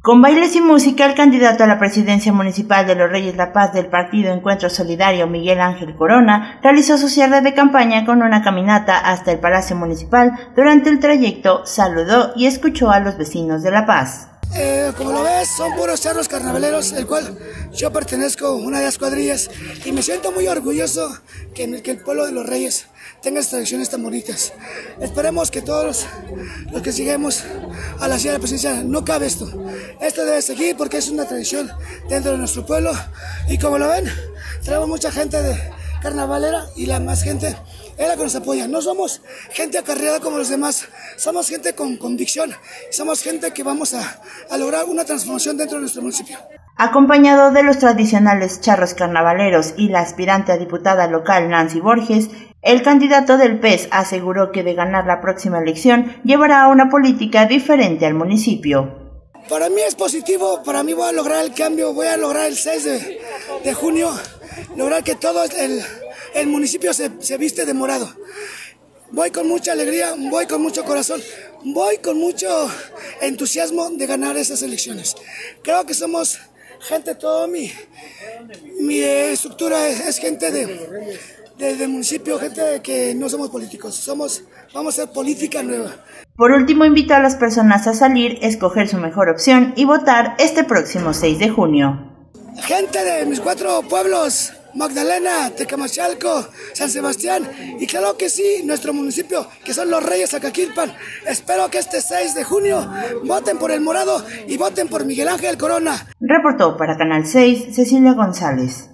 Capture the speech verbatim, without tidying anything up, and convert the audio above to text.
Con bailes y música, el candidato a la presidencia municipal de Los Reyes La Paz del partido Encuentro Solidario, Miguel Ángel Corona, realizó su cierre de campaña con una caminata hasta el Palacio Municipal. Durante el trayecto, saludó y escuchó a los vecinos de La Paz. Eh, como lo ves, son puros charros carnavaleros, el cual yo pertenezco a una de las cuadrillas y me siento muy orgulloso que, en el, que el pueblo de Los Reyes tenga estas tradiciones tan bonitas. Esperemos que todos los, los que lleguemos a la ciudad de la presidencia, no cabe esto. Esto debe seguir porque es una tradición dentro de nuestro pueblo y como lo ven, traemos mucha gente de carnavalera y la más gente es la que nos apoya. No somos gente acarreada como los demás, somos gente con convicción, somos gente que vamos a, a lograr una transformación dentro de nuestro municipio. Acompañado de los tradicionales charros carnavaleros y la aspirante a diputada local Nancy Borges, el candidato del P E S aseguró que de ganar la próxima elección llevará una política diferente al municipio. Para mí es positivo, para mí voy a lograr el cambio, voy a lograr el seis de, de junio, lograr que todo el, el municipio se, se viste de morado. Voy con mucha alegría, voy con mucho corazón, voy con mucho entusiasmo de ganar esas elecciones. Creo que somos gente, todo mi, mi estructura es, es gente de, de, del municipio, gente de que no somos políticos, somos, vamos a hacer política nueva. Por último, invitó a las personas a salir, escoger su mejor opción y votar este próximo seis de junio. Gente de mis cuatro pueblos, Magdalena, Tecamachalco, San Sebastián y claro que sí, nuestro municipio, que son Los Reyes Acaquilpan. Espero que este seis de junio voten por el morado y voten por Miguel Ángel Corona. Reportó para Canal seis, Cecilia González.